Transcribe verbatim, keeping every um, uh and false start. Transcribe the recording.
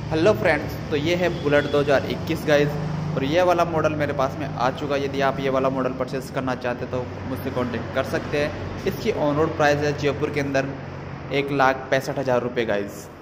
Hello friends, तो ये है बुलेट दो हज़ार इक्कीस गाइज। और ये वाला मॉडल मेरे पास में आ चुका है। यदि आप ये वाला मॉडल परचेस करना चाहते तो मुझसे कांटेक्ट कर सकते हैं। इसकी ऑन रोड प्राइस है जयपुर के अंदर एक लाख पैंसठ हज़ार रुपये गाइज़।